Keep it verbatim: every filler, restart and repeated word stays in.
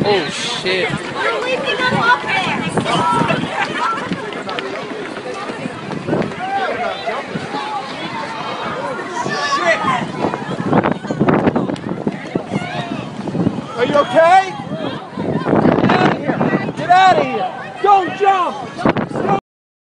Oh shit. You're leaving them up there. Shit. Are you okay? Get out of here. Get out of here.